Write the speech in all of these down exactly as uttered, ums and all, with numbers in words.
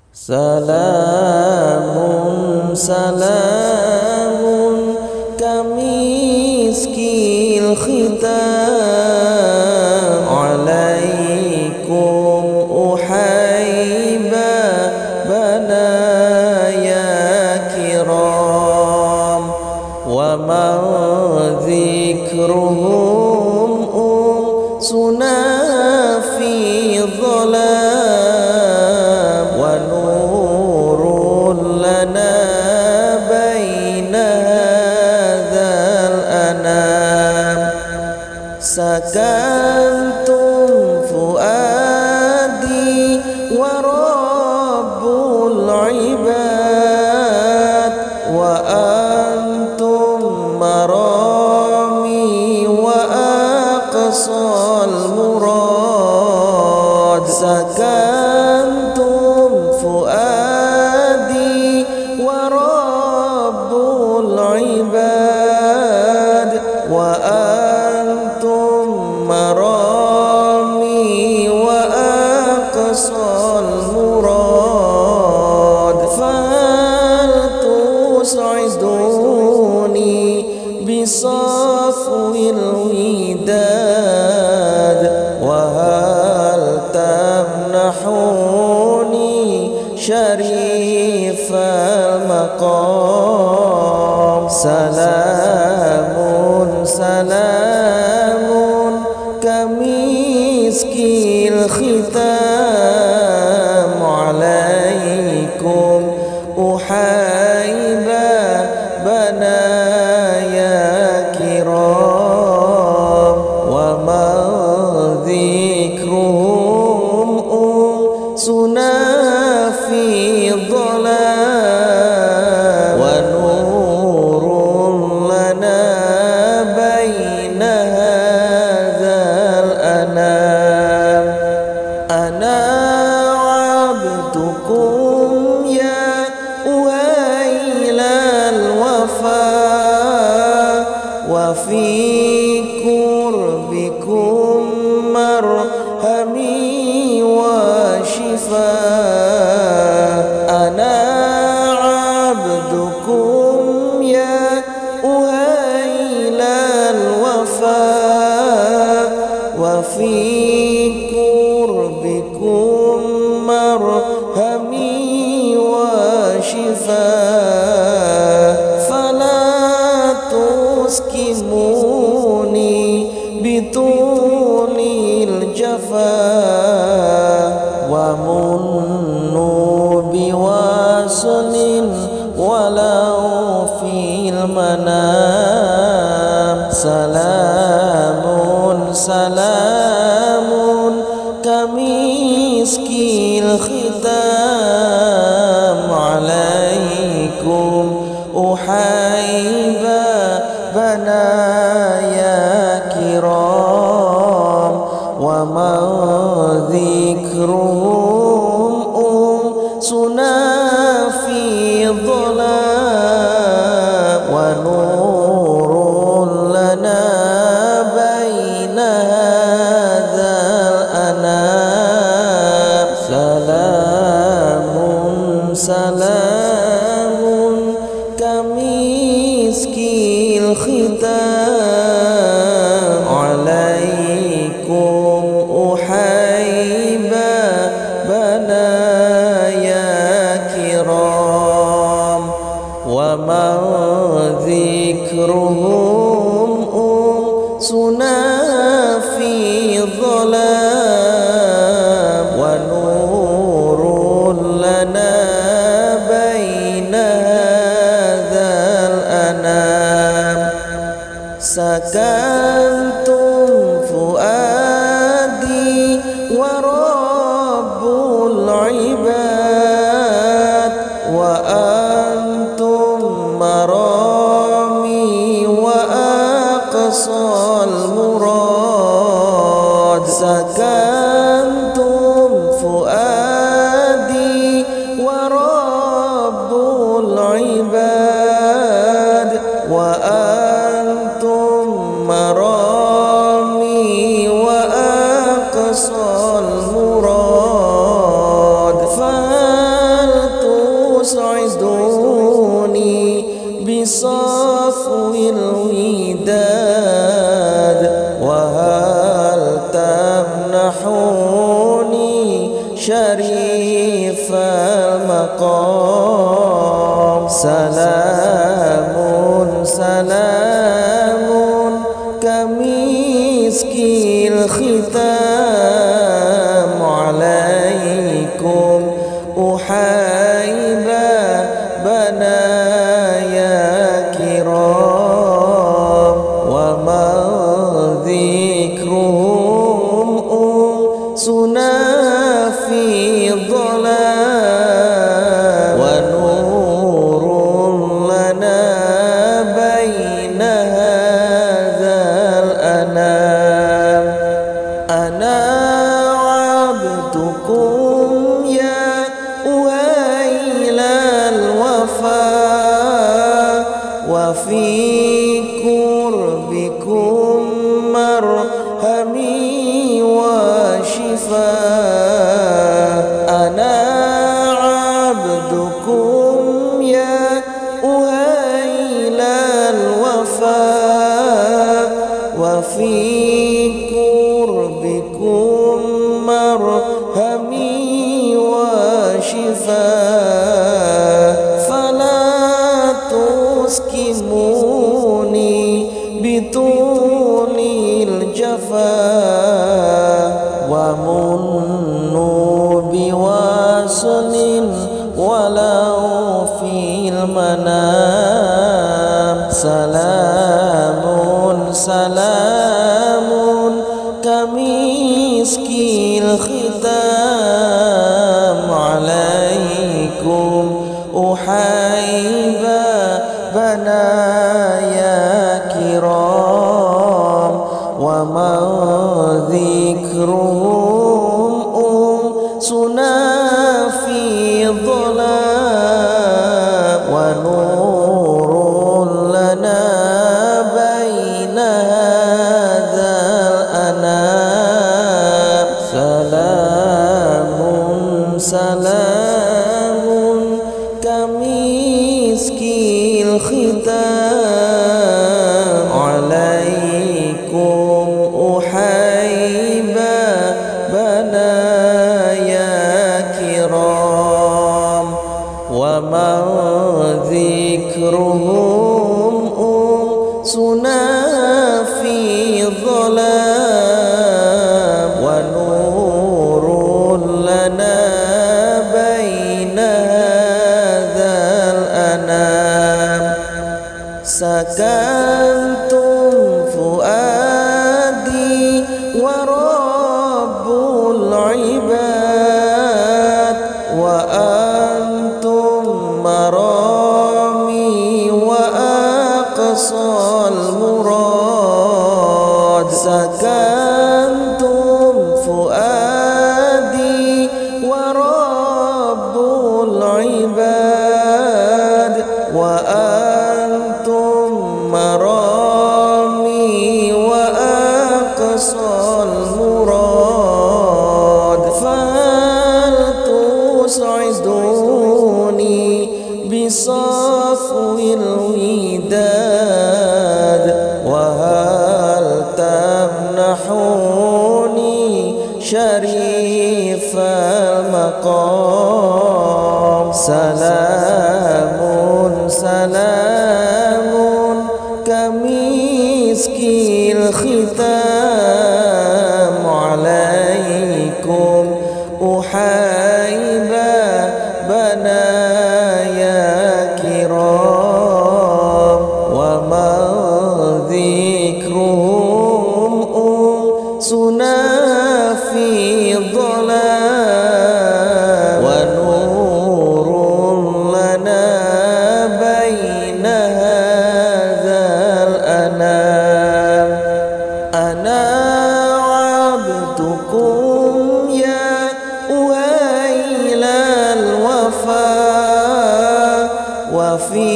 Salamun salamun kamiskil khitam alaikum uhaiba banaya kiram wa ma dhikruhum um sunah fi dhalam wa nurun lana baina hadzal anam sakantum fuadi wa rabbul ibad wa antum marami wa aqsal murad sakantum fuadi wa rabbul ibad wa antum marami wa aqsal murad fal tus'iduni bisafwil widad wa hal tamnahuni syarifal maqam salamun salamun kamiskil khitam alaikum uhaiba banaya kiram wa ma dhikruhum um sunah fi dhalam wa nurun lana baina hadzal anam ana abdukum ya uhailal wafa wa fi qurbikum marhami wa shifa ana abdukum ya uhailal wafa wa fi qurbikum marhami wa shifa fala tuskimuni bitulil jafa wa munnu biwaslin walau fil manam salamun salamun kamiskil khitam alaikum uhaiba banaya kiram wa ma dhikruhum um sunah fi dhalam wa nurun lana baina hadzal anam salamun salamun kamiskil khitam alaikum uhaiba banaya kiram wa ma dhikruhum um sunah fi dhalam wa nurun lana baina hadzal anam sakantum fuadi wa rabbul ibad wa antum marami تسعدوني بصفو الوداد وهل تمنحوني شريف المقام سلام سلام كمسك الختام عليكم أحيبا بنايا كرام وما ذكرهم أنسنا في الظلام ونور لنا بين هذا الأنام أنا عبدكم يا أهيل الوفا وفي قربكم مرهمي وشفاء أنا عبدكم يا أهيل الوفا وفي قربكم مرهمي وشفاء فلا تسكموني بطول الجفا ومنوا بوصل ولو في المنام سلام سلام كمسك الختام عليكم أحيبا بنايا كرام وما ذكرهم أنسنا في الظلام ونور لنا بين هذا الأنام سلام سلام كمسك الختام عليكم أحيبا بنايا كرام وما ذكرهم أنسنا في الظلام ونور لنا بين هذا الأنام سكنتم فؤادي ورب العباد وأنتم مرامي وأقصى المراد سكنتم فؤادي ورب العباد وأنتم مرامي وأقصى المراد فهل تسعدوني بصفو الوداد وهل تمنحوني شريف المقام سلام سلام كمسك الختام عليكم أحيبا بنايا كرام وما ذكرهم أنسنا في الظلام ونور لنا بين هذا الأنام أنا عبدكم يا أهيل الوفا وفي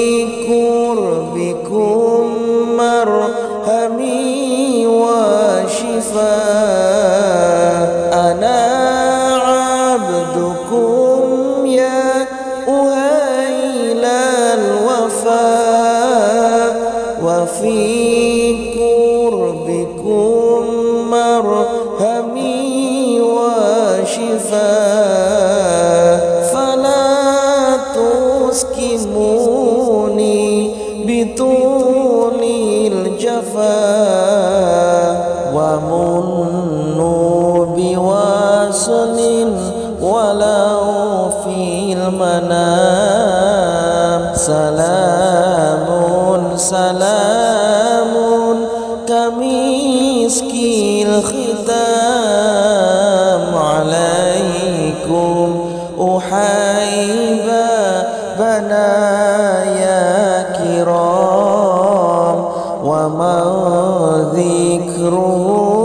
قربكم مرهمي وشفاء أنا عبدكم يا أهيل fil manam. Salamun salamun kamiskil khitam alaikum uhaiba banaya kiram wa ma dzikruhu